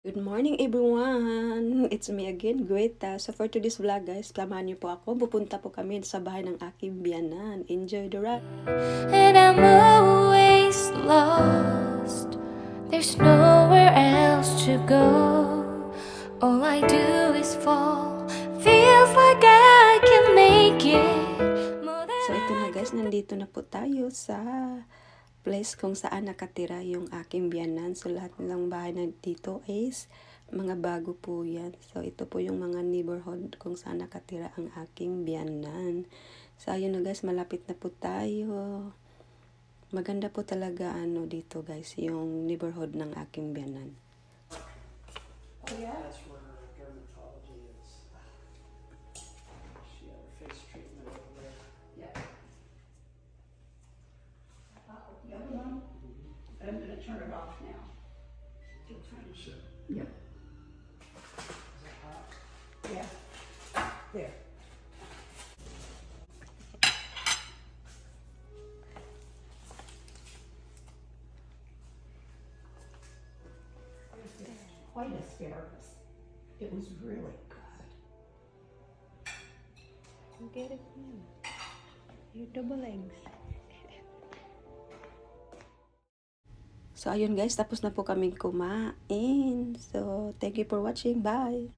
Good morning everyone! It's me again, Greta. So for today's vlog guys, samahan niyo po ako. Pupunta po kami sa bahay ng aking biyanan. Enjoy the ride! And I'm always lost. There's nowhere else to go. All I do is fall. Feels like I can make it. So ito na guys, nandito na po tayo sa place kung saan nakatira yung aking biyanan. So lahat ng bahay na dito is mga bago po yan. So ito po yung mga neighborhood kung saan nakatira ang aking biyanan. So ayun na guys, malapit na po tayo. Maganda po talaga dito guys, yung neighborhood ng aking biyanan. Oh, yeah? That's where her dermatology is. She had her face treatment over there. Yeah. The other one, but I'm going to turn it off now. Sure. Yep. Is it hot? Yeah. There. White asparagus. It was really good. Get it now. Your double eggs. So ayun guys, tapos na po kaming kumain. So thank you for watching. Bye!